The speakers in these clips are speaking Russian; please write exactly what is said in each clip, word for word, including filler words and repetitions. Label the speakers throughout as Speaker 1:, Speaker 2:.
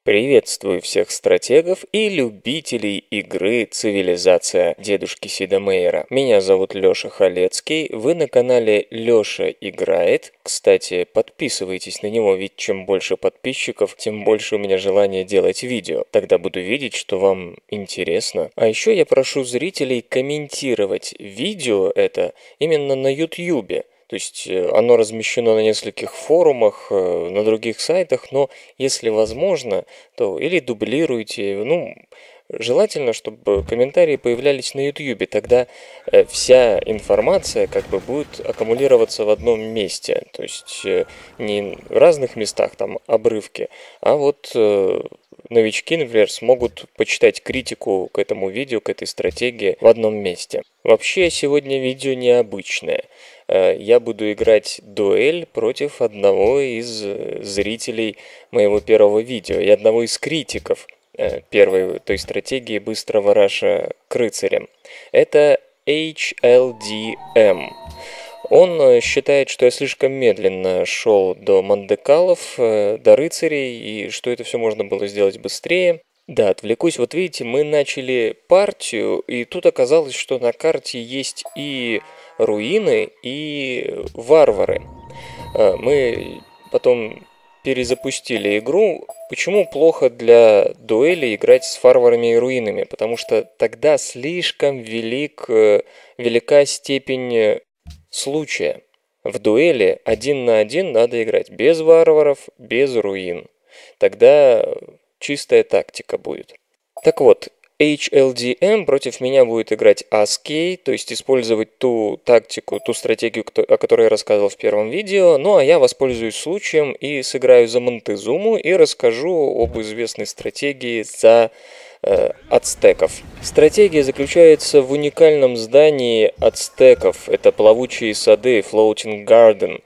Speaker 1: Приветствую всех стратегов и любителей игры «Цивилизация» дедушки Сида Мейера. Меня зовут Лёша Халецкий, вы на канале Лёша Играет. Кстати, подписывайтесь на него, ведь чем больше подписчиков, тем больше у меня желания делать видео. Тогда буду видеть, что вам интересно. А еще я прошу зрителей комментировать видео это именно на ютьюбе. То есть оно размещено на нескольких форумах, на других сайтах, но если возможно, то или дублируйте, ну, желательно, чтобы комментарии появлялись на ютьюбе, тогда вся информация как бы будет аккумулироваться в одном месте, то есть не в разных местах там обрывки, а вот новички, например, смогут почитать критику к этому видео, к этой стратегии в одном месте. Вообще, сегодня видео необычное. Я буду играть дуэль против одного из зрителей моего первого видео и одного из критиков первой той стратегии быстрого раша к рыцарям. Это эйч эл ди эм. Он считает, что я слишком медленно шел до мандекалов, до рыцарей, и что это все можно было сделать быстрее. Да, отвлекусь. Вот видите, мы начали партию, и тут оказалось, что на карте есть и руины, и варвары. Мы потом перезапустили игру. Почему плохо для дуэли играть с варварами и руинами? Потому что тогда слишком велик, велика степень случая. В дуэли один на один надо играть без варваров, без руин. Тогда чистая тактика будет. Так вот, эйч эл ди эм против меня будет играть Аскей, то есть использовать ту тактику, ту стратегию, о которой я рассказывал в первом видео. Ну а я воспользуюсь случаем и сыграю за Монтезуму и расскажу об известной стратегии за э, ацтеков. Стратегия заключается в уникальном здании ацтеков. Это плавучие сады, Floating Garden.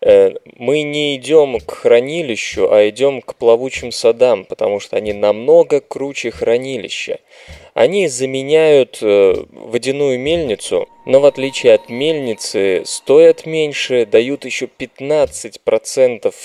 Speaker 1: Мы не идем к хранилищу, а идем к плавучим садам, потому что они намного круче хранилища. Они заменяют водяную мельницу, но в отличие от мельницы стоят меньше, дают еще пятнадцать процентов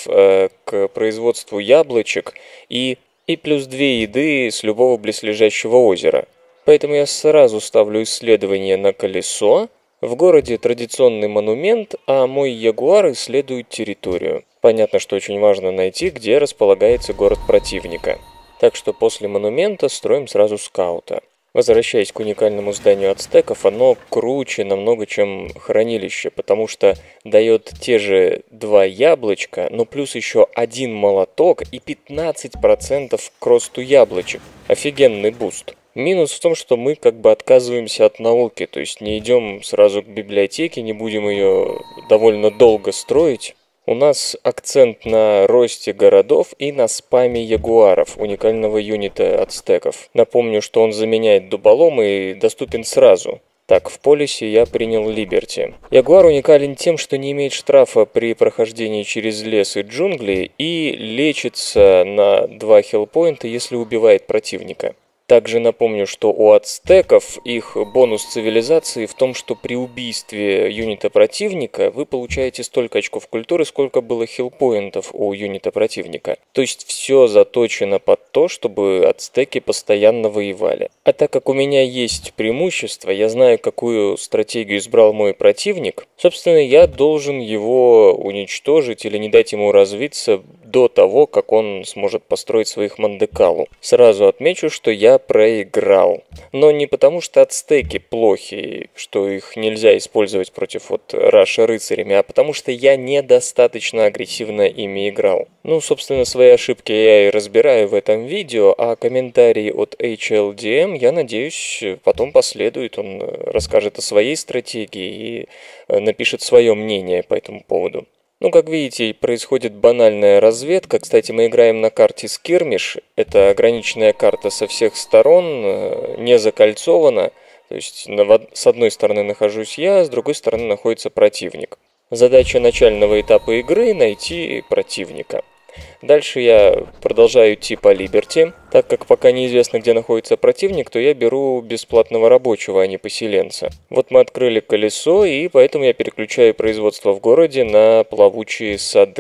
Speaker 1: к производству яблочек и, и плюс две еды с любого близлежащего озера. Поэтому я сразу ставлю исследование на колесо. В городе традиционный монумент, а мой ягуар исследует территорию. Понятно, что очень важно найти, где располагается город противника. Так что после монумента строим сразу скаута. Возвращаясь к уникальному зданию ацтеков, оно круче намного, чем хранилище, потому что дает те же два яблочка, но плюс еще один молоток и пятнадцать процентов к росту яблочек. Офигенный буст. Минус в том, что мы как бы отказываемся от науки, то есть не идем сразу к библиотеке, не будем ее довольно долго строить. У нас акцент на росте городов и на спаме ягуаров, уникального юнита ацтеков. Напомню, что он заменяет дуболом и доступен сразу. Так, в полисе я принял Либерти. Ягуар уникален тем, что не имеет штрафа при прохождении через лес и джунгли и лечится на два хилпоинта, если убивает противника. Также напомню, что у ацтеков их бонус цивилизации в том, что при убийстве юнита противника вы получаете столько очков культуры, сколько было хилпоинтов у юнита противника. То есть все заточено под то, чтобы ацтеки постоянно воевали. А так как у меня есть преимущество, я знаю, какую стратегию избрал мой противник, собственно, я должен его уничтожить или не дать ему развиться до того, как он сможет построить своих мандекалу. Сразу отмечу, что я проиграл. Но не потому, что ацтеки плохи, что их нельзя использовать против вот раша рыцарями, а потому что я недостаточно агрессивно ими играл. Ну, собственно, свои ошибки я и разбираю в этом видео, а комментарий от эйч эл ди эм, я надеюсь, потом последует. Он расскажет о своей стратегии и напишет свое мнение по этому поводу. Ну, как видите, происходит банальная разведка. Кстати, мы играем на карте Скирмиш. Это ограниченная карта со всех сторон, не закольцована. То есть с одной стороны нахожусь я, с другой стороны находится противник. Задача начального этапа игры – найти противника. Дальше я продолжаю идти по Либерти. Так как пока неизвестно, где находится противник, то я беру бесплатного рабочего, а не поселенца. Вот мы открыли колесо, и поэтому я переключаю производство в городе на плавучие сады.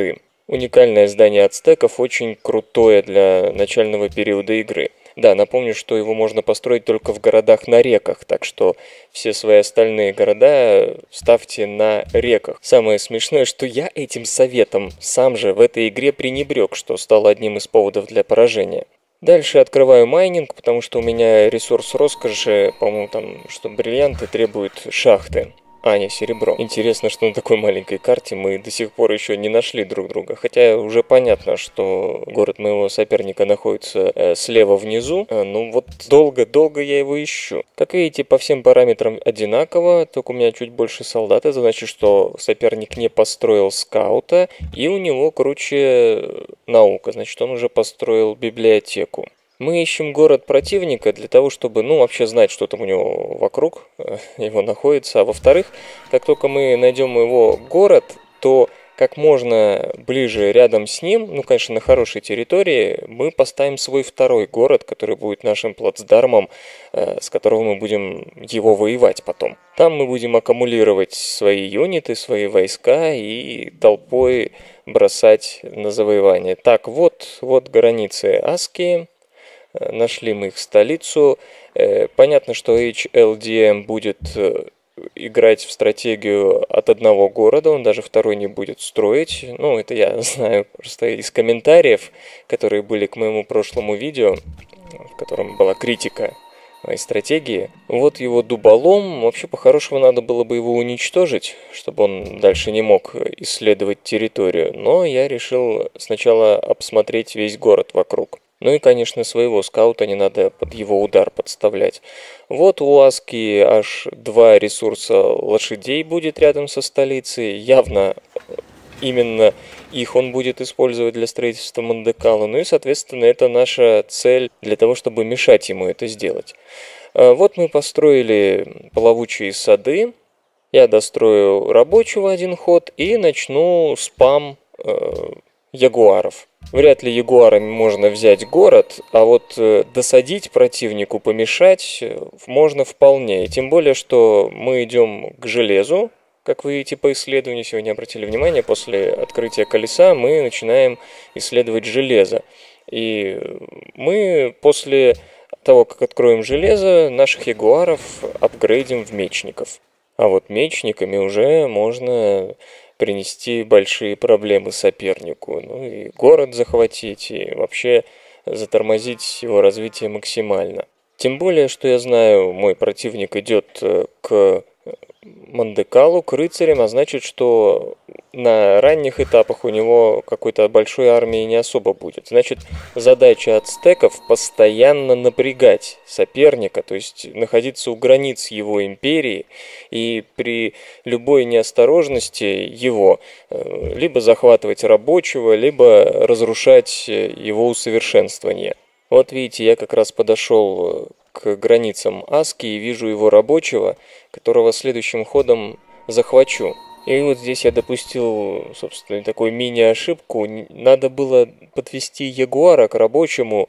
Speaker 1: Уникальное здание ацтеков, очень крутое для начального периода игры. Да, напомню, что его можно построить только в городах на реках, так что все свои остальные города ставьте на реках. Самое смешное, что я этим советом сам же в этой игре пренебрег, что стало одним из поводов для поражения. Дальше открываю майнинг, потому что у меня ресурс роскоши, по-моему, там, что бриллианты требуют шахты. А, не, серебро. Интересно, что на такой маленькой карте мы до сих пор еще не нашли друг друга. Хотя уже понятно, что город моего соперника находится э, слева внизу. Э, ну вот долго-долго я его ищу. Как видите, по всем параметрам одинаково, только у меня чуть больше солдат. Это значит, что соперник не построил скаута, и у него круче наука. Значит, он уже построил библиотеку. Мы ищем город противника для того, чтобы, ну, вообще знать, что там у него вокруг его находится. А во-вторых, как только мы найдем его город, то как можно ближе рядом с ним, ну, конечно, на хорошей территории, мы поставим свой второй город, который будет нашим плацдармом, с которого мы будем его воевать потом. Там мы будем аккумулировать свои юниты, свои войска и толпой бросать на завоевание. Так, вот, вот границы Аскии. Нашли мы их столицу. Понятно, что эйч эл ди эм будет играть в стратегию от одного города, он даже второй не будет строить. Ну, это я знаю просто из комментариев, которые были к моему прошлому видео, в котором была критика моей стратегии. Вот его дуболом. Вообще, по-хорошему, надо было бы его уничтожить, чтобы он дальше не мог исследовать территорию. Но я решил сначала обсмотреть весь город вокруг. Ну и, конечно, своего скаута не надо под его удар подставлять. Вот у Аски аж два ресурса лошадей будет рядом со столицей. Явно именно их он будет использовать для строительства Мандекала. Ну и, соответственно, это наша цель для того, чтобы мешать ему это сделать. Вот мы построили плавучие сады. Я дострою рабочего один ход и начну спам э, ягуаров. Вряд ли ягуарами можно взять город, а вот э, досадить противнику, помешать можно вполне. И тем более, что мы идем к железу, как вы видите по исследованию, сегодня обратили внимание, после открытия колеса мы начинаем исследовать железо. И мы после того, как откроем железо, наших ягуаров апгрейдим в мечников. А вот мечниками уже можно принести большие проблемы сопернику. Ну и город захватить, и вообще затормозить его развитие максимально. Тем более, что я знаю, мой противник идет к Мандекалу, к рыцарям, а значит, что на ранних этапах у него какой-то большой армии не особо будет. Значит, задача ацтеков постоянно напрягать соперника, то есть находиться у границ его империи и при любой неосторожности его либо захватывать рабочего, либо разрушать его усовершенствование. Вот видите, я как раз подошел к границам Аски и вижу его рабочего, которого следующим ходом захвачу. И вот здесь я допустил, собственно, такую мини-ошибку. Надо было подвести ягуара к рабочему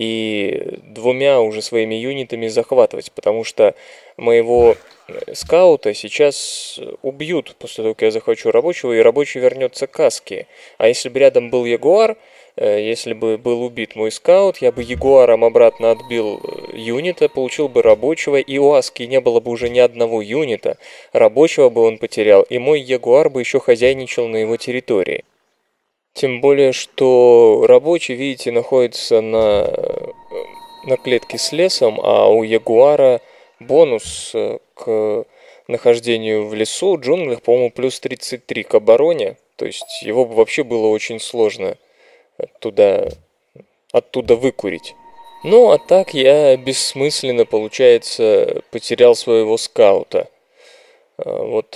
Speaker 1: и двумя уже своими юнитами захватывать, потому что моего скаута сейчас убьют после того, как я захвачу рабочего, и рабочий вернется к Аске. А если бы рядом был ягуар, если бы был убит мой скаут, я бы ягуаром обратно отбил юнита, получил бы рабочего, и у Аски не было бы уже ни одного юнита, рабочего бы он потерял, и мой ягуар бы еще хозяйничал на его территории. Тем более, что рабочий, видите, находится на, на клетке с лесом, а у ягуара бонус к нахождению в лесу, в джунглях, по-моему, плюс тридцать три к обороне, то есть его бы вообще было очень сложно Оттуда, оттуда выкурить. Ну, а так я бессмысленно, получается, потерял своего скаута. Вот,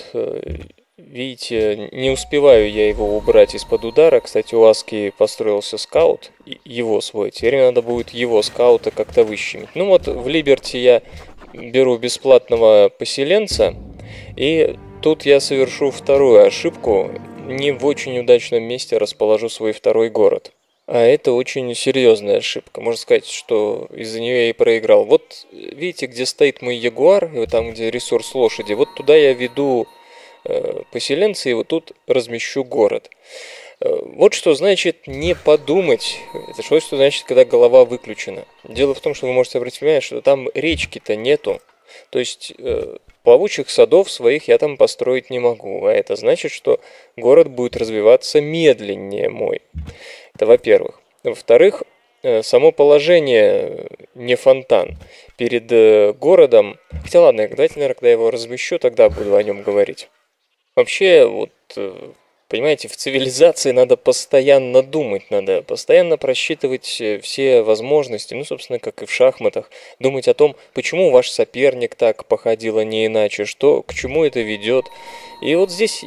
Speaker 1: видите, не успеваю я его убрать из-под удара. Кстати, у Аски построился скаут, его свой. Теперь надо будет его скаута как-то выщемить. Ну вот, в Либерти я беру бесплатного поселенца, и тут я совершу вторую ошибку. Не в очень удачном месте расположу свой второй город. А это очень серьезная ошибка. Можно сказать, что из-за нее я и проиграл. Вот видите, где стоит мой ягуар, и вот там, где ресурс лошади, вот туда я веду э, поселенца, и вот тут размещу город. Вот что значит не подумать. Это что, что значит, когда голова выключена. Дело в том, что вы можете обратить внимание, что там речки-то нету. То есть э, плавучих садов своих я там построить не могу. А это значит, что город будет развиваться медленнее мой. Это во-первых. Во-вторых, э, само положение не фонтан. Перед э, городом... Хотя ладно, давайте, наверное, когда я его размещу, тогда буду о нем говорить. Вообще, вот... Э, Понимаете, в цивилизации надо постоянно думать, надо постоянно просчитывать все возможности, ну, собственно, как и в шахматах, думать о том, почему ваш соперник так походил, а не иначе, что, к чему это ведет. И вот здесь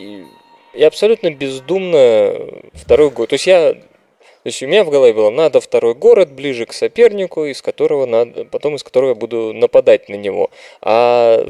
Speaker 1: я абсолютно бездумно второй год, то есть я, то есть у меня в голове было, надо второй город ближе к сопернику, из которого надо, потом из которого я буду нападать на него. А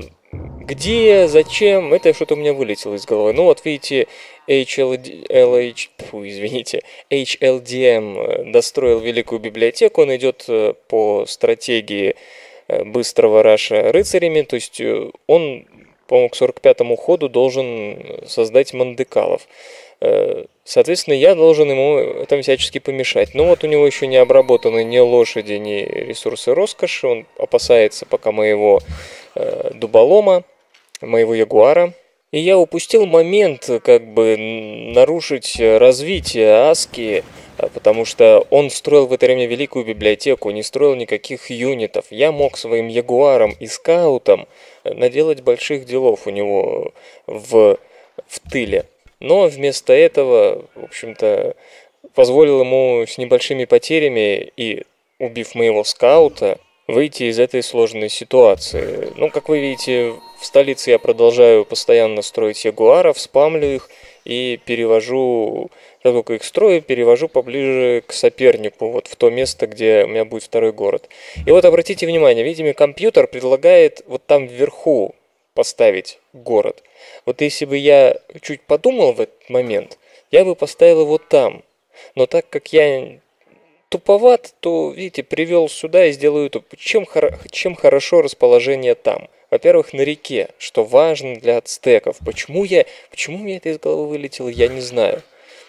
Speaker 1: где, зачем, это что-то у меня вылетело из головы. Ну вот видите, эйч эл эйч, фу, извините, эйч эл ди эм достроил великую библиотеку, он идет по стратегии быстрого раша рыцарями, то есть он, по-моему, к сорок пятому ходу должен создать мандекалов. Соответственно, я должен ему этом всячески помешать. Но вот у него еще не обработаны ни лошади, ни ресурсы роскоши. Он опасается пока моего э, дуболома, моего ягуара. И я упустил момент, как бы, нарушить развитие Аски, потому что он строил в это время великую библиотеку, не строил никаких юнитов. Я мог своим ягуаром и скаутом наделать больших делов у него в, в тыле. Но вместо этого, в общем-то, позволил ему с небольшими потерями и убив моего скаута, выйти из этой сложной ситуации. Ну, как вы видите, в столице я продолжаю постоянно строить ягуаров, спамлю их и перевожу, как только их строю, перевожу поближе к сопернику, вот в то место, где у меня будет второй город. И вот обратите внимание, видите, компьютер предлагает вот там вверху поставить город. Вот если бы я чуть подумал в этот момент, я бы поставил его там. Но так как я туповат, то, видите, привел сюда и сделаю это. Чем, чем хорошо расположение там? Во-первых, на реке, что важно для ацтеков. Почему я, почему мне это из головы вылетело, я не знаю.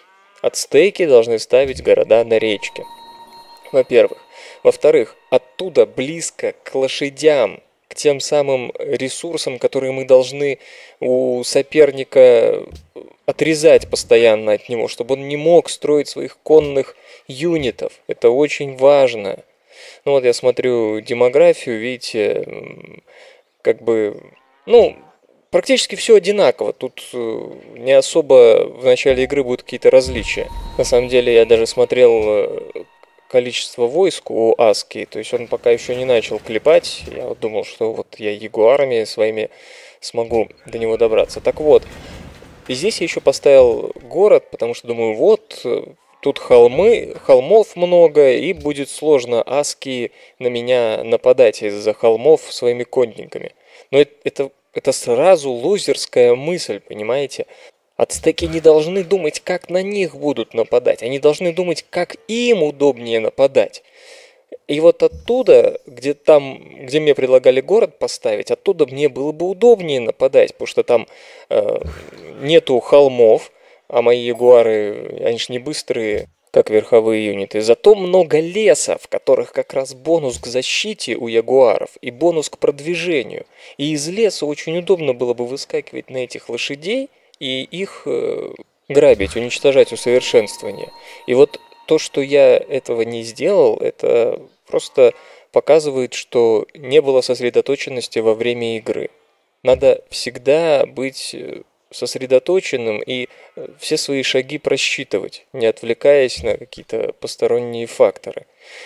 Speaker 1: Ацтеки должны ставить города на речке. Во-первых. Во-вторых, оттуда близко к лошадям, к тем самым ресурсам, которые мы должны у соперника отрезать постоянно от него, чтобы он не мог строить своих конных юнитов. Это очень важно. Ну вот я смотрю демографию, видите, как бы, ну, практически все одинаково. Тут не особо в начале игры будут какие-то различия. На самом деле я даже смотрел количество войск у Аски, то есть он пока еще не начал клепать. Я вот думал, что вот я ягуарами своими смогу до него добраться. Так вот, и здесь я еще поставил город, потому что думаю, вот тут холмы, холмов много, и будет сложно Аски на меня нападать из-за холмов своими конниками. Но это, это, это сразу лузерская мысль, понимаете? Ацтеки не должны думать, как на них будут нападать. Они должны думать, как им удобнее нападать. И вот оттуда, где там, где мне предлагали город поставить, оттуда мне было бы удобнее нападать, потому что там э, нету холмов, а мои ягуары, они ж не быстрые, как верховые юниты. Зато много леса, в которых как раз бонус к защите у ягуаров и бонус к продвижению. И из леса очень удобно было бы выскакивать на этих лошадей и их э, грабить, уничтожать усовершенствование. И вот то, что я этого не сделал, это просто показывает, что не было сосредоточенности во время игры. Надо всегда быть сосредоточенным и все свои шаги просчитывать, не отвлекаясь на какие-то посторонние факторы.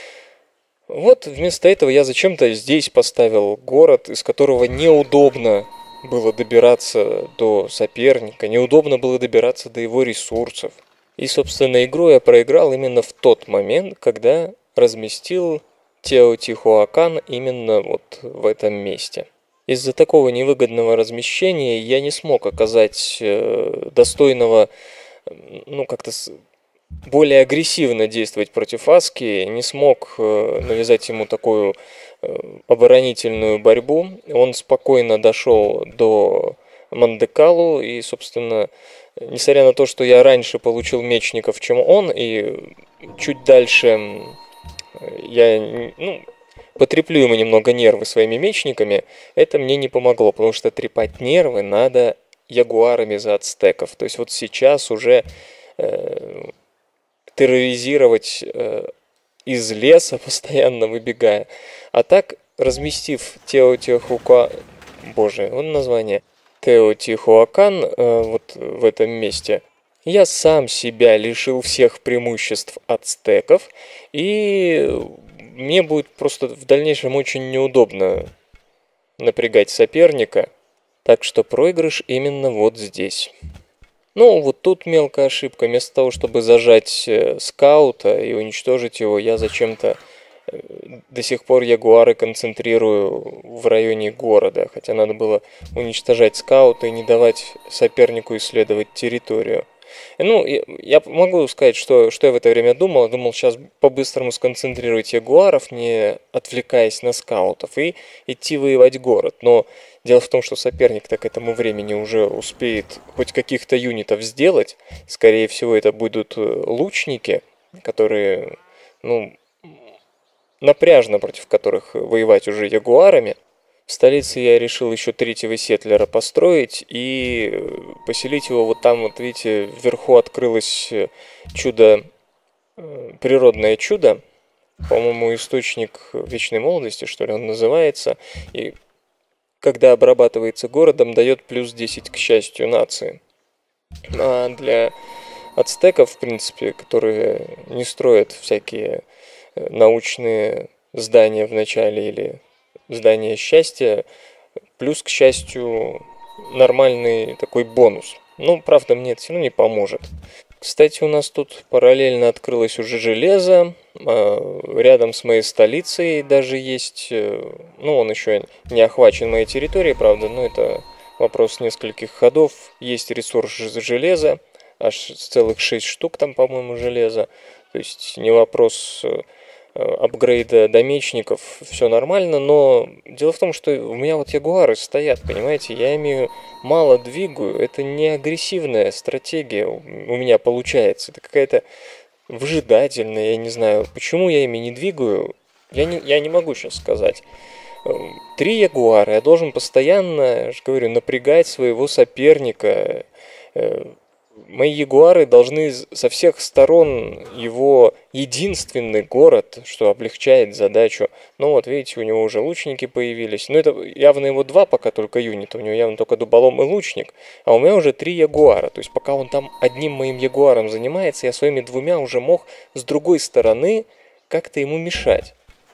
Speaker 1: Вот вместо этого я зачем-то здесь поставил город, из которого неудобно было добираться до соперника, неудобно было добираться до его ресурсов. И, собственно, игру я проиграл именно в тот момент, когда разместил Теотихуакан именно вот в этом месте. Из-за такого невыгодного размещения я не смог оказать достойного, ну, как-то более агрессивно действовать против Аски, не смог навязать ему такую оборонительную борьбу. Он спокойно дошел до Мандекалу и, собственно, несмотря на то, что я раньше получил мечников, чем он, и чуть дальше я, ну, потреплю ему немного нервы своими мечниками, это мне не помогло, потому что трепать нервы надо ягуарами за ацтеков. То есть вот сейчас уже э, терроризировать э, из леса, постоянно выбегая. А так, разместив Теотихуакан, боже, он название, Теотихуакан э, вот в этом месте, я сам себя лишил всех преимуществ ацтеков, и мне будет просто в дальнейшем очень неудобно напрягать соперника, так что проигрыш именно вот здесь. Ну, вот тут мелкая ошибка. Вместо того, чтобы зажать скаута и уничтожить его, я зачем-то до сих пор ягуары концентрирую в районе города. Хотя надо было уничтожать скаута и не давать сопернику исследовать территорию. Ну, я могу сказать, что, что я в это время думал. Я думал сейчас по-быстрому сконцентрировать ягуаров, не отвлекаясь на скаутов, и идти воевать город. Но дело в том, что соперник-то к этому времени уже успеет хоть каких-то юнитов сделать. Скорее всего, это будут лучники, которые, ну, напряжно против которых воевать уже ягуарами. В столице я решил еще третьего сетлера построить и поселить его вот там, вот видите, вверху открылось чудо, природное чудо, по-моему, источник вечной молодости, что ли, он называется, и когда обрабатывается городом, дает плюс десять к счастью нации. А для ацтеков, в принципе, которые не строят всякие научные здания в начале или здание счастья, плюс, к счастью, нормальный такой бонус. Ну, правда, мне это все равно не поможет. Кстати, у нас тут параллельно открылось уже железо. Рядом с моей столицей даже есть... Ну, он еще не охвачен моей территорией, правда, но это вопрос нескольких ходов. Есть ресурс железа, аж целых шесть штук там, по-моему, железа. То есть не вопрос апгрейда до мечников, все нормально, но дело в том, что у меня вот ягуары стоят, понимаете, я ими мало двигаю, это не агрессивная стратегия у меня получается, это какая-то выжидательная, я не знаю, почему я ими не двигаю, я не, я не могу сейчас сказать. Три ягуара, я должен постоянно, я же говорю, напрягать своего соперника. Мои ягуары должны со всех сторон его единственный город, что облегчает задачу. Ну вот, видите, у него уже лучники появились. Но это явно его два пока только юнита. У него явно только дуболом и лучник. А у меня уже три ягуара. То есть пока он там одним моим ягуаром занимается, я своими двумя уже мог с другой стороны как-то ему мешать.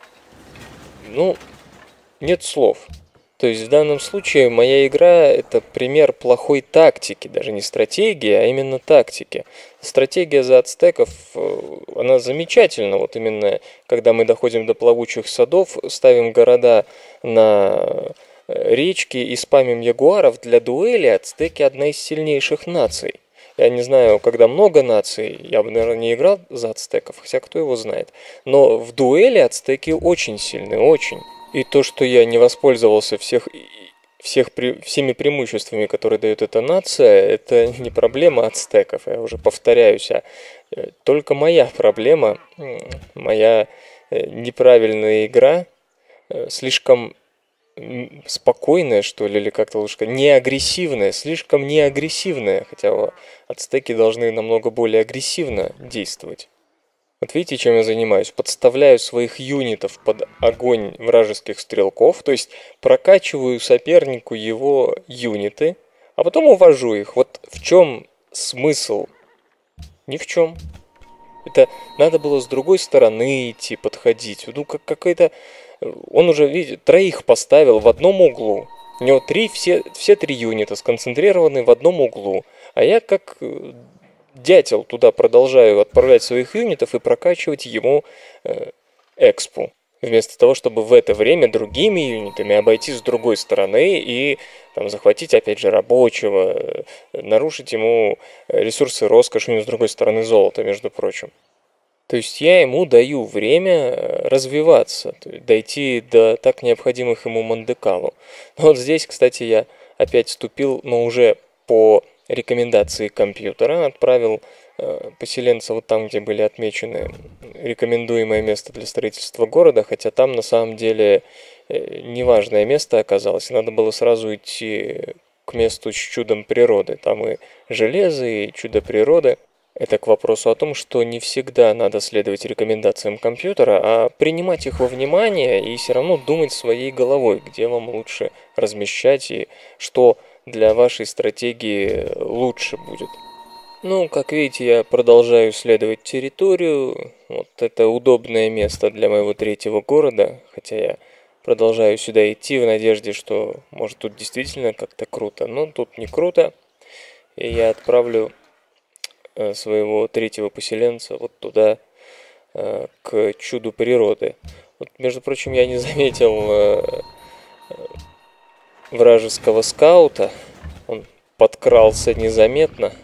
Speaker 1: Ну, нет слов. То есть в данном случае моя игра – это пример плохой тактики, даже не стратегии, а именно тактики. Стратегия за ацтеков, она замечательна, вот именно когда мы доходим до плавучих садов, ставим города на речки и спамим ягуаров. Для дуэли ацтеки – одна из сильнейших наций. Я не знаю, когда много наций, я бы, наверное, не играл за ацтеков, хотя кто его знает. Но в дуэли ацтеки очень сильны, очень. И то, что я не воспользовался всех, всех, всеми преимуществами, которые дает эта нация, это не проблема ацтеков, я уже повторяюсь, а только моя проблема, моя неправильная игра, слишком спокойная, что ли, или как-то лучше сказать, не агрессивная, слишком не агрессивная, хотя ацтеки должны намного более агрессивно действовать. Вот видите, чем я занимаюсь? Подставляю своих юнитов под огонь вражеских стрелков, то есть прокачиваю сопернику его юниты, а потом увожу их. Вот в чем смысл? Ни в чем. Это надо было с другой стороны идти, подходить. Ну, как какой-то... Он уже, видите, троих поставил в одном углу. У него три, все, все три юнита сконцентрированы в одном углу. А я как... дятел туда продолжаю отправлять своих юнитов и прокачивать ему э, экспу. Вместо того, чтобы в это время другими юнитами обойти с другой стороны и там, захватить опять же рабочего, э, нарушить ему ресурсы роскоши, у него с другой стороны золото, между прочим. То есть я ему даю время развиваться, дойти до так необходимых ему мандекалу. Но вот здесь, кстати, я опять вступил, но уже по рекомендации компьютера, отправил э, поселенца вот там, где были отмечены рекомендуемое место для строительства города, хотя там на самом деле э, неважное место оказалось, надо было сразу идти к месту с чудом природы. Там и железо, и чудо природы. Это к вопросу о том, что не всегда надо следовать рекомендациям компьютера, а принимать их во внимание и все равно думать своей головой, где вам лучше размещать и что для вашей стратегии лучше будет. Ну, как видите, я продолжаю исследовать территорию. Вот это удобное место для моего третьего города, хотя я продолжаю сюда идти в надежде, что может тут действительно как-то круто. Но тут не круто, и я отправлю своего третьего поселенца вот туда, к чуду природы. Вот, между прочим, я не заметил вражеского скаута, он подкрался незаметно,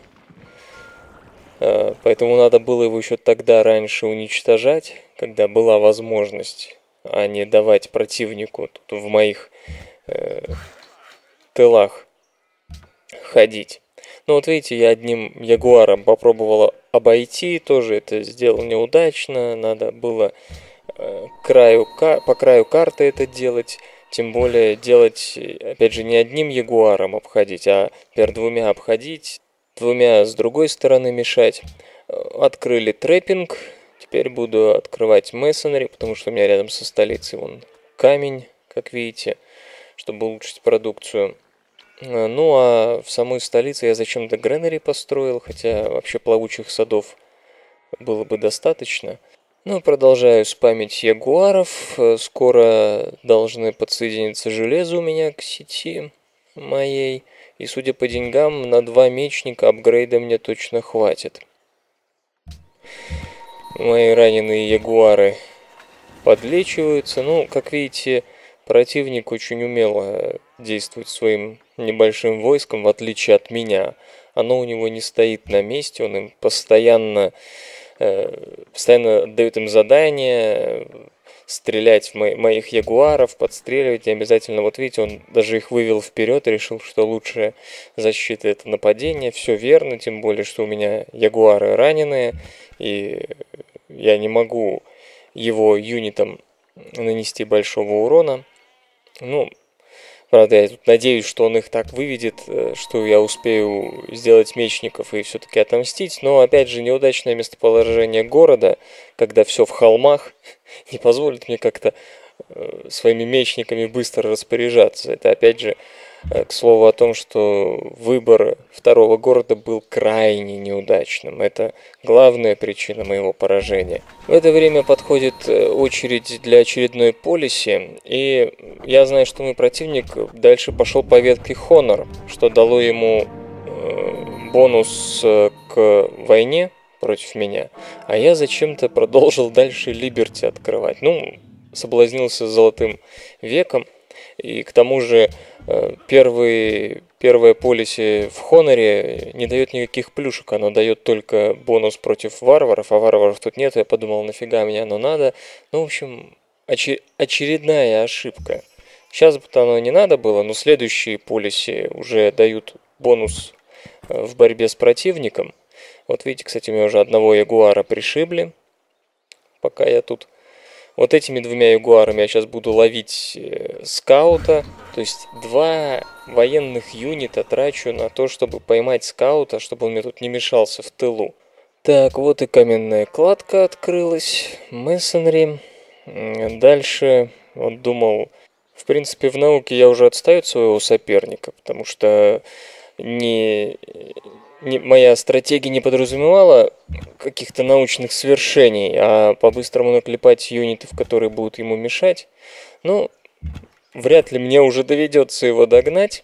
Speaker 1: поэтому надо было его еще тогда раньше уничтожать, когда была возможность, а не давать противнику тут в моих э, тылах ходить. Ну вот видите, я одним ягуаром попробовала обойти, тоже это сделал неудачно, надо было э, краю, по краю карты это делать, тем более делать, опять же, не одним ягуаром обходить, а, например, двумя обходить, двумя с другой стороны мешать. Открыли трэппинг, теперь буду открывать мессонери, потому что у меня рядом со столицей вон камень, как видите, чтобы улучшить продукцию. Ну, а в самой столице я зачем-то гренери построил, хотя вообще плавучих садов было бы достаточно. Ну, продолжаю спамить ягуаров. Скоро должны подсоединиться железо у меня к сети моей. И, судя по деньгам, на два мечника апгрейда мне точно хватит. Мои раненые ягуары подлечиваются. Ну, как видите, противник очень умело действует своим небольшим войском, в отличие от меня. Оно у него не стоит на месте, он им постоянно, э, постоянно дает им задания, стрелять в мо- моих ягуаров, подстреливать не обязательно. Вот видите, он даже их вывел вперед и решил, что лучшая защита — это нападение. Все верно, тем более, что у меня ягуары раненые, и я не могу его юнитам нанести большого урона. Ну, правда, я тут надеюсь, что он их так выведет, что я успею сделать мечников и все-таки отомстить. Но, опять же, неудачное местоположение города, когда все в холмах, не позволит мне как-то своими мечниками быстро распоряжаться. Это, опять же, к слову о том, что выбор второго города был крайне неудачным. Это главная причина моего поражения. В это время подходит очередь для очередной полиси, и я знаю, что мой противник дальше пошел по ветке Honor, что дало ему бонус к войне против меня, а я зачем-то продолжил дальше Liberty открывать. Ну, соблазнился золотым веком, и к тому же Первый, первое полиси в Хоноре не дает никаких плюшек, оно дает только бонус против варваров, а варваров тут нет, я подумал, нафига мне оно надо. Ну, в общем, очер- очередная ошибка. Сейчас бы оно не надо было, но следующие полиси уже дают бонус в борьбе с противником. Вот видите, кстати, у меня уже одного ягуара пришибли, пока я тут... Вот этими двумя ягуарами я сейчас буду ловить э, скаута. То есть два военных юнита трачу на то, чтобы поймать скаута, чтобы он мне тут не мешался в тылу. Так, вот и каменная кладка открылась. Мессонери. Дальше, вот думал, в принципе, в науке я уже отстаю от своего соперника, потому что не... Не, моя стратегия не подразумевала каких-то научных свершений, а по-быстрому наклепать юнитов, которые будут ему мешать. Ну, вряд ли мне уже доведется его догнать.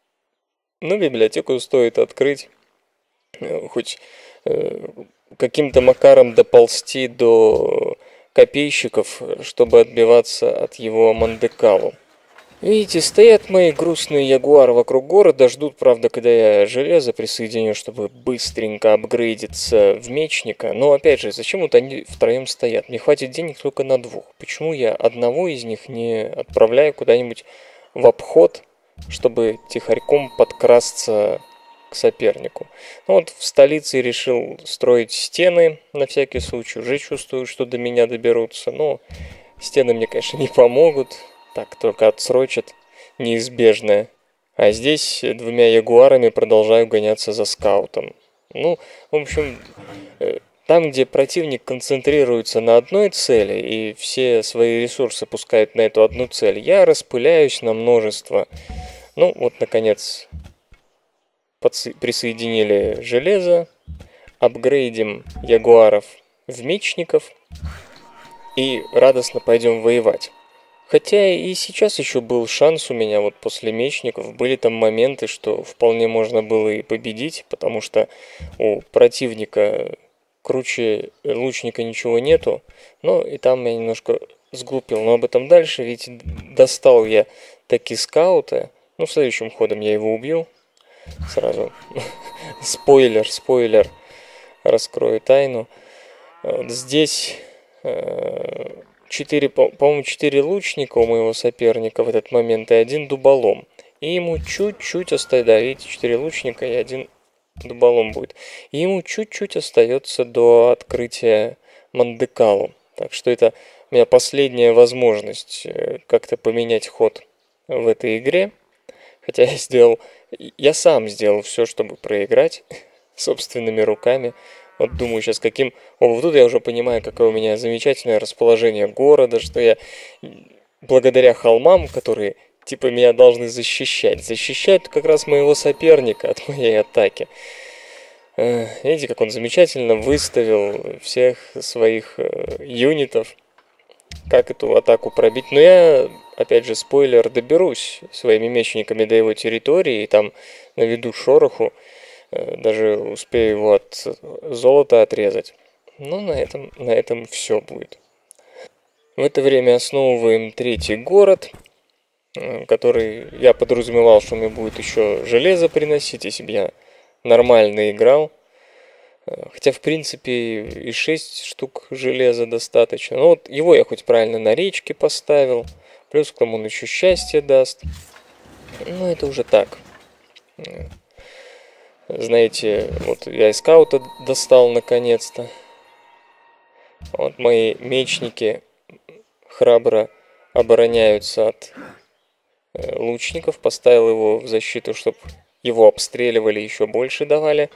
Speaker 1: Но библиотеку стоит открыть. Хоть э, каким-то макаром доползти до копейщиков, чтобы отбиваться от его Мандекалу. Видите, стоят мои грустные ягуары вокруг города, ждут, правда, когда я железо присоединю, чтобы быстренько апгрейдиться в мечника. Но, опять же, зачем вот они втроем стоят? Мне хватит денег только на двух. Почему я одного из них не отправляю куда-нибудь в обход, чтобы тихорьком подкрасться к сопернику. Ну вот в столице решил строить стены на всякий случай. Уже чувствую, что до меня доберутся. Но стены мне, конечно, не помогут. Так, только отсрочат неизбежное. А здесь двумя ягуарами продолжаю гоняться за скаутом. Ну, в общем, там, где противник концентрируется на одной цели и все свои ресурсы пускают на эту одну цель, я распыляюсь на множество. Ну, вот, наконец, присоединили железо, апгрейдим ягуаров в мечников и радостно пойдем воевать. Хотя и сейчас еще был шанс у меня, вот после мечников, были там моменты, что вполне можно было и победить, потому что у противника круче лучника ничего нету, но и там я немножко сглупил, но об этом дальше, ведь достал я таки скаута, ну следующим ходом я его убью, сразу спойлер, спойлер, раскрою тайну. Вот здесь четыре, по-моему, четыре лучника у моего соперника в этот момент и один дуболом. И ему чуть-чуть остается, да, видите, четыре лучника и один дуболом будет. И ему чуть-чуть остается до открытия Мандекалу. Так что это у меня последняя возможность как-то поменять ход в этой игре. Хотя я сделал, я сам сделал все, чтобы проиграть собственными руками. Вот думаю сейчас каким... О, вот тут я уже понимаю, какое у меня замечательное расположение города, что я благодаря холмам, которые типа меня должны защищать, защищают как раз моего соперника от моей атаки. Видите, как он замечательно выставил всех своих юнитов, как эту атаку пробить. Но я, опять же, спойлер, доберусь своими мечниками до его территории, и там наведу шороху. Даже успею его от золота отрезать. Ну, на этом, на этом все будет. В это время основываем третий город, который я подразумевал, что мне будет еще железо приносить, если бы я нормально играл. Хотя, в принципе, и шесть штук железа достаточно. Но вот его я хоть правильно на речке поставил. Плюс к тому он еще счастье даст. Ну, это уже так. Знаете, вот я и скаута достал наконец-то. Вот мои мечники храбро обороняются от лучников. Поставил его в защиту, чтобы его обстреливали, еще больше давали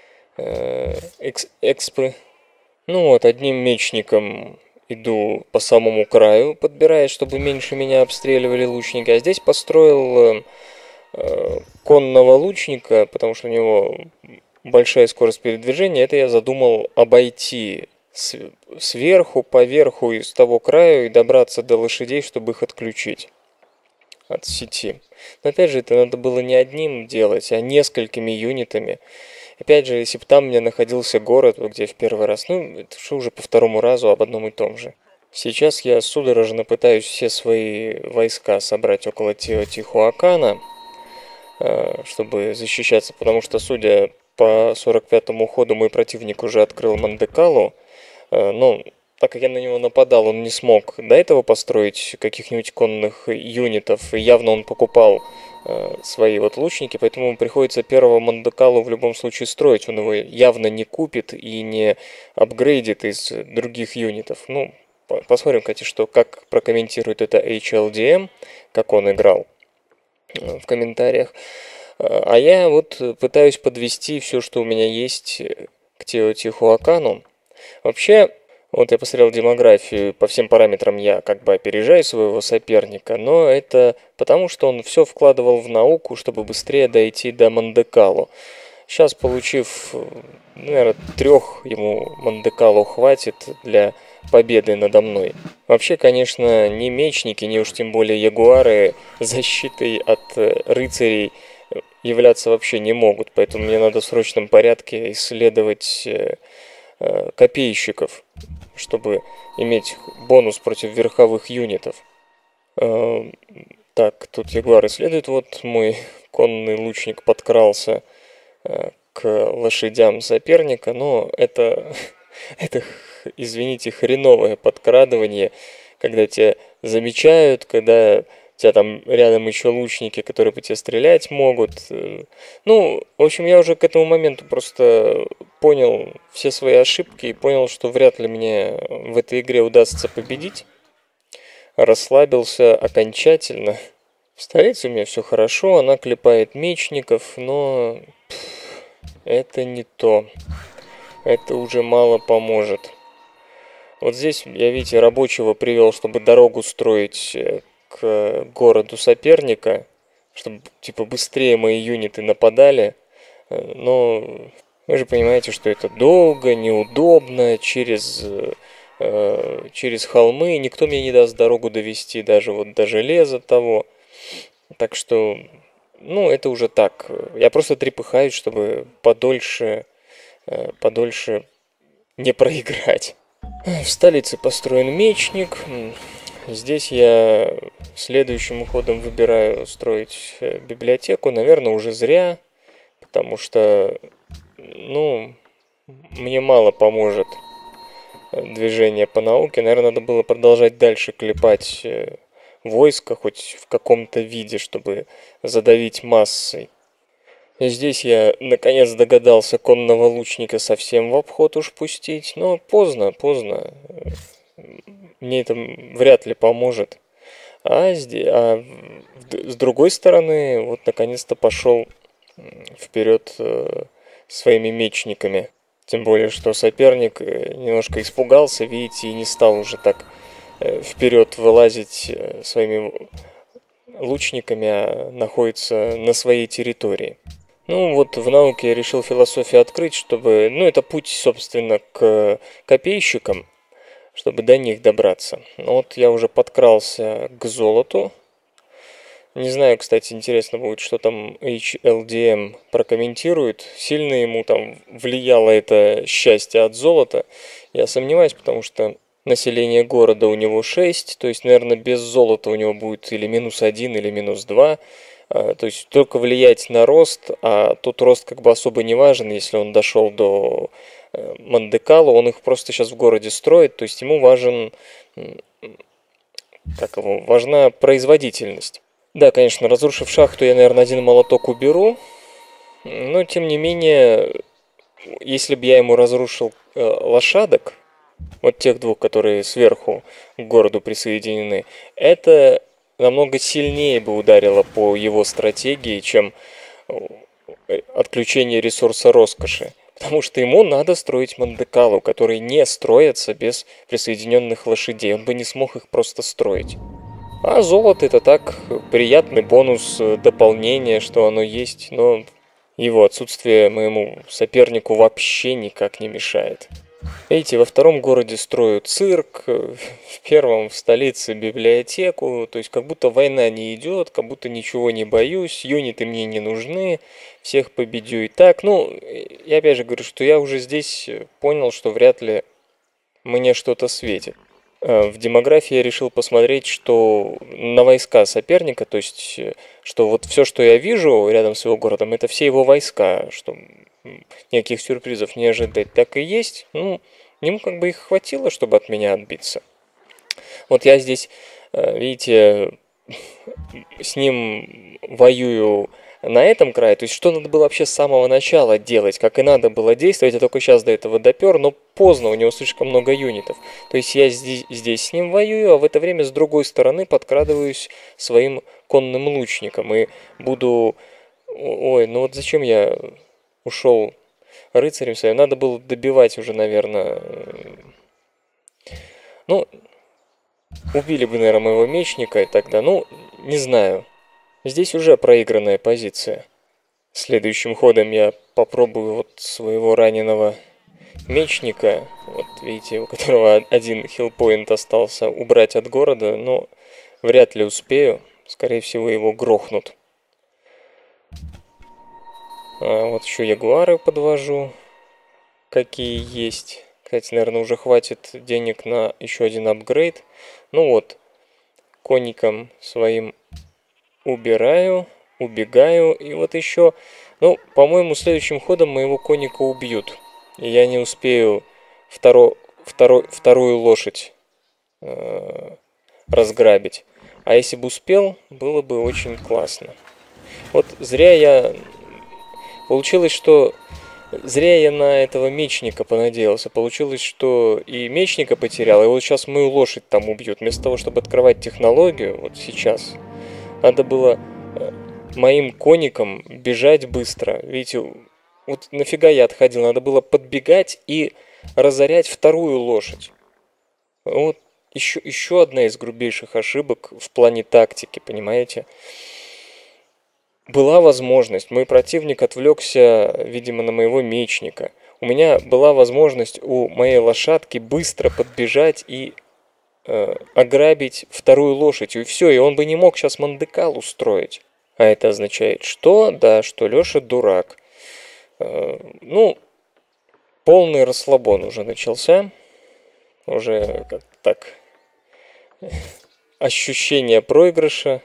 Speaker 1: экс экспы. Ну вот, одним мечником иду по самому краю, подбираясь, чтобы меньше меня обстреливали лучники. А здесь построил конного лучника, потому что у него большая скорость передвижения. Это я задумал обойти сверху, поверху и с того краю и добраться до лошадей, чтобы их отключить от сети. Но опять же, это надо было не одним делать, а несколькими юнитами. Опять же, если бы там у меня находился город, где в первый раз, ну, это что уже по второму разу об одном и том же. Сейчас я судорожно пытаюсь все свои войска собрать около Теотихуакана, чтобы защищаться, потому что, судя по сорок пятому ходу, мой противник уже открыл Мандекалу. Но так как я на него нападал, он не смог до этого построить каких-нибудь конных юнитов. И явно он покупал свои вот лучники, поэтому ему приходится первого Мандекалу в любом случае строить. Он его явно не купит и не апгрейдит из других юнитов. Ну, посмотрим, кстати, что, как прокомментирует это эйч эл ди эм, как он играл в комментариях. А я вот пытаюсь подвести все, что у меня есть, к Теотихуакану. Вообще, вот я посмотрел демографию, по всем параметрам я как бы опережаю своего соперника, но это потому, что он все вкладывал в науку, чтобы быстрее дойти до Мандекалу. Сейчас, получив, наверное, трех ему Мандекалу хватит для победы надо мной. Вообще, конечно, ни мечники, ни уж тем более ягуары защитой от рыцарей являться вообще не могут, поэтому мне надо в срочном порядке исследовать копейщиков, чтобы иметь бонус против верховых юнитов. Так, тут ягуар исследует. Вот мой конный лучник подкрался к лошадям соперника, но это, это, извините, хреновое подкрадывание, когда тебя замечают, когда У тебя там рядом еще лучники, которые по тебе стрелять могут. Ну, в общем, я уже к этому моменту просто понял все свои ошибки и понял, что вряд ли мне в этой игре удастся победить. Расслабился окончательно. В столице у меня все хорошо, она клепает мечников, но это не то. Это уже мало поможет. Вот здесь я, видите, рабочего привел, чтобы дорогу строить к городу соперника, чтобы типа быстрее мои юниты нападали. Но вы же понимаете, что это долго, неудобно, через, через холмы. Никто мне не даст дорогу довести, даже вот до железа того. Так что, ну, это уже так. Я просто трепыхаюсь, чтобы подольше, подольше не проиграть. В столице построен мечник. Здесь я следующим ходом выбираю строить библиотеку. Наверное, уже зря, потому что, ну, мне мало поможет движение по науке. Наверное, надо было продолжать дальше клепать войско, хоть в каком-то виде, чтобы задавить массой. И здесь я наконец догадался конного лучника совсем в обход уж пустить, но поздно, поздно. Мне это вряд ли поможет. А, здесь, а с другой стороны, вот наконец-то пошел вперед своими мечниками. Тем более, что соперник немножко испугался, видите, и не стал уже так вперед вылазить своими лучниками, а находится на своей территории. Ну вот в науке я решил философию открыть, чтобы, ну это путь, собственно, к копейщикам, чтобы до них добраться. Ну вот я уже подкрался к золоту. Не знаю, кстати, интересно будет, что там эйч эл ди эм прокомментирует. Сильно ему там влияло это счастье от золота. Я сомневаюсь, потому что население города у него шесть, то есть, наверное, без золота у него будет или минус один, или минус два. То есть только влиять на рост, а тот рост как бы особо не важен, если он дошел до Мандекала, он их просто сейчас в городе строит, то есть ему важен, как его, важна производительность. Да, конечно, разрушив шахту, я, наверное, один молоток уберу, но тем не менее, если бы я ему разрушил э, лошадок, вот тех двух, которые сверху к городу присоединены, это намного сильнее бы ударило по его стратегии, чем отключение ресурса роскоши. Потому что ему надо строить Мандекалу, которые не строятся без присоединенных лошадей. Он бы не смог их просто строить. А золото это так, приятный бонус, дополнение, что оно есть, но его отсутствие моему сопернику вообще никак не мешает. Видите, во втором городе строят цирк, в первом в столице библиотеку, то есть как будто война не идет, как будто ничего не боюсь, юниты мне не нужны, всех победю и так. Ну, я опять же говорю, что я уже здесь понял, что вряд ли мне что-то светит. В демографии я решил посмотреть, что на войска соперника, то есть, что вот все, что я вижу рядом с его городом, это все его войска, что никаких сюрпризов не ожидать, так и есть. Ну, ему как бы их хватило, чтобы от меня отбиться. Вот я здесь, видите, с ним воюю на этом крае, то есть что надо было вообще с самого начала делать, как и надо было действовать, я только сейчас до этого допер, но поздно, у него слишком много юнитов. То есть я здесь, здесь с ним воюю, а в это время с другой стороны подкрадываюсь своим конным лучником и буду... Ой, ну вот зачем я ушел рыцарем своим? Надо было добивать уже, наверное... Ну, убили бы, наверное, моего мечника и тогда, ну, не знаю. Здесь уже проигранная позиция. Следующим ходом я попробую вот своего раненого мечника, вот видите, у которого один хилпоинт остался, убрать от города, но вряд ли успею. Скорее всего, его грохнут. А вот еще ягуары подвожу, какие есть. Кстати, наверное, уже хватит денег на еще один апгрейд. Ну вот, конником своим убираю, убегаю. И вот еще, ну, по-моему, следующим ходом моего конника убьют. И я не успею второ, второ, вторую лошадь э, разграбить. А если бы успел, было бы очень классно. Вот зря я... Получилось, что... Зря я на этого мечника понадеялся. Получилось, что и мечника потерял, и вот сейчас мою лошадь там убьют. Вместо того, чтобы открывать технологию, вот сейчас, надо было моим коникам бежать быстро. Видите, вот нафига я отходил? Надо было подбегать и разорять вторую лошадь. Вот еще, еще одна из грубейших ошибок в плане тактики, понимаете? Была возможность, мой противник отвлекся, видимо, на моего мечника. У меня была возможность у моей лошадки быстро подбежать и э, ограбить вторую лошадь. И все, и он бы не мог сейчас мандекал устроить. А это означает что? Да, что Леша дурак. Э, ну, полный расслабон уже начался. Уже как-то так ощущение проигрыша.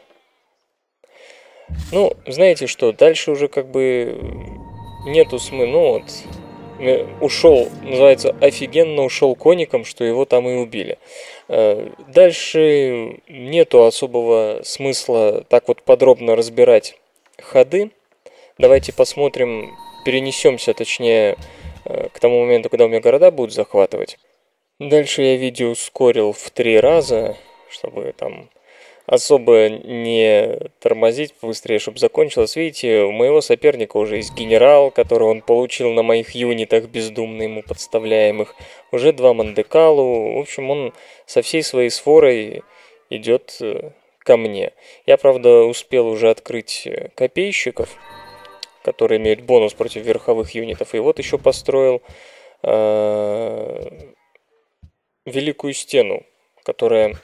Speaker 1: Ну, знаете что, дальше уже как бы нету смысла, ну вот, ушел, называется, офигенно ушел коником, что его там и убили. Дальше нету особого смысла так вот подробно разбирать ходы. Давайте посмотрим, перенесемся, точнее, к тому моменту, когда у меня города будут захватывать. Дальше я видео ускорил в три раза, чтобы там... особо не тормозить быстрее, чтобы закончилось. Видите, у моего соперника уже есть генерал, который он получил на моих юнитах бездумно ему подставляемых. Уже два мандекалу. В общем, он со всей своей сворой идет ко мне. Я, правда, успел уже открыть копейщиков, которые имеют бонус против верховых юнитов. И вот еще построил э, Великую Стену, которая...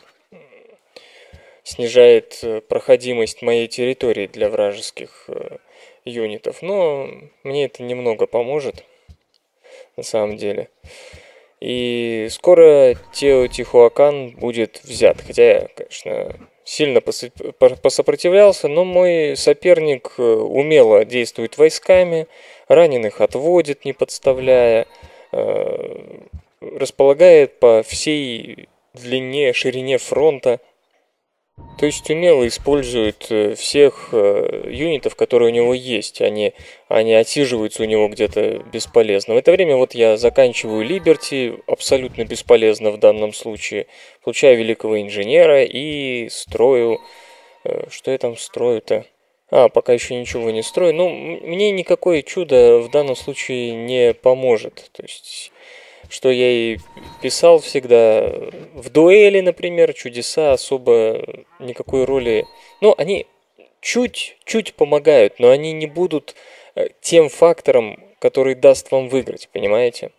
Speaker 1: снижает проходимость моей территории для вражеских э, юнитов. Но мне это немного поможет, на самом деле. И скоро Теотихуакан будет взят. Хотя я, конечно, сильно посопротивлялся, но мой соперник умело действует войсками, раненых отводит, не подставляя, э, располагает по всей длине, ширине фронта. То есть умело использует всех юнитов, которые у него есть, они, они отсиживаются у него где-то бесполезно. В это время вот я заканчиваю Либерти, абсолютно бесполезно в данном случае, получаю Великого Инженера и строю... Что я там строю-то? А, пока еще ничего не строю. Ну, мне никакое чудо в данном случае не поможет. То есть... что я и писал всегда в дуэли, например, чудеса особо никакой роли... Ну, они чуть-чуть помогают, но они не будут тем фактором, который даст вам выиграть, понимаете?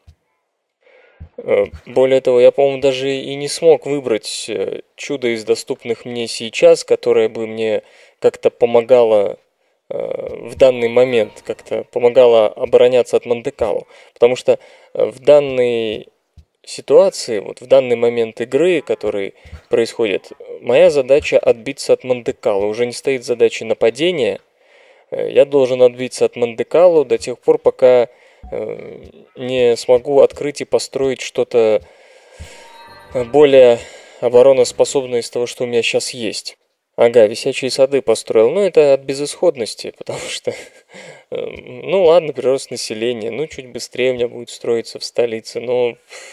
Speaker 1: Более того, я, по-моему, даже и не смог выбрать чудо из доступных мне сейчас, которое бы мне как-то помогало в данный момент, как-то помогало обороняться от Мандекалу. Потому что в данной ситуации, вот в данный момент игры, который происходит, моя задача отбиться от Мандекала. Уже не стоит задача нападения. Я должен отбиться от Мандекалу до тех пор, пока не смогу открыть и построить что-то более обороноспособное из того, что у меня сейчас есть. Ага, висячие сады построил. Ну, это от безысходности, потому что... Ну, ладно, прирост населения. Ну, чуть быстрее у меня будет строиться в столице, но...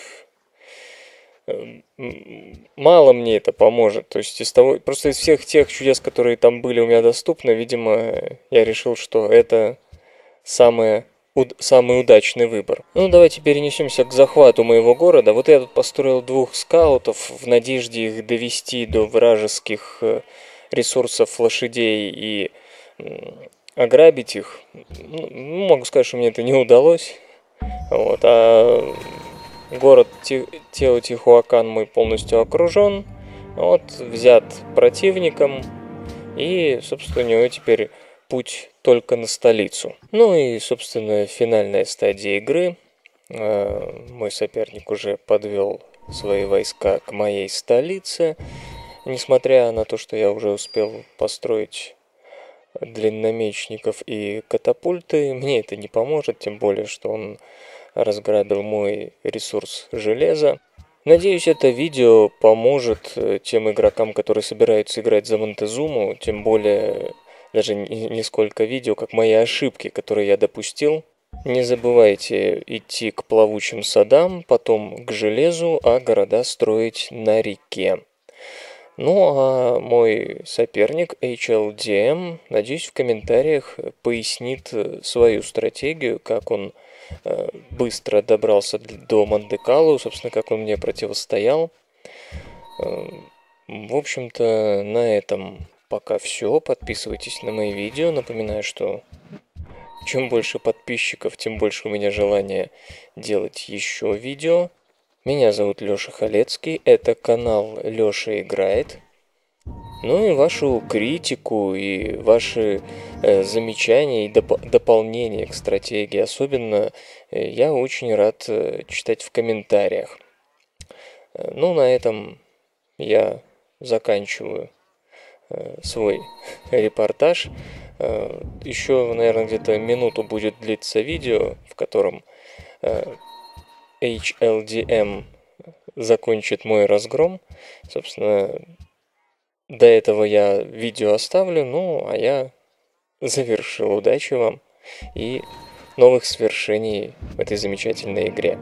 Speaker 1: Мало мне это поможет. То есть из того... Просто из всех тех чудес, которые там были у меня доступны, видимо, я решил, что это самое... самый удачный выбор. Ну, давайте перенесемся к захвату моего города. Вот я тут построил двух скаутов в надежде их довести до вражеских ресурсов лошадей и ограбить их. Ну, могу сказать, что мне это не удалось. Вот. А город Теотихуакан мой полностью окружен. Вот, взят противником. И, собственно, у него теперь путь только на столицу. Ну и, собственно, финальная стадия игры. Мой соперник уже подвел свои войска к моей столице. Несмотря на то, что я уже успел построить длинномечников и катапульты, мне это не поможет, тем более, что он разграбил мой ресурс железа. Надеюсь, это видео поможет э, тем игрокам, которые собираются играть за Монтезуму, тем более даже не не сколько видео, как мои ошибки, которые я допустил. Не забывайте идти к плавучим садам, потом к железу, а города строить на реке. Ну а мой соперник эйч эл ди эм, надеюсь, в комментариях пояснит э, свою стратегию, как он э, быстро добрался до Монте-Карло, собственно, как он мне противостоял. Э, В общем-то, на этом пока все. Подписывайтесь на мои видео. Напоминаю, что чем больше подписчиков, тем больше у меня желания делать еще видео. Меня зовут Лёша Халецкий, это канал Лёша Играет. Ну и вашу критику, и ваши э, замечания и доп- дополнения к стратегии. Особенно э, я очень рад э, читать в комментариях. Э, Ну, на этом я заканчиваю э, свой репортаж. Э, Еще, наверное, где-то минуту будет длиться видео, в котором э, эйч эл ди эм закончит мой разгром. Собственно, до этого я видео оставлю, ну, а я завершил. Удачи вам и новых свершений в этой замечательной игре.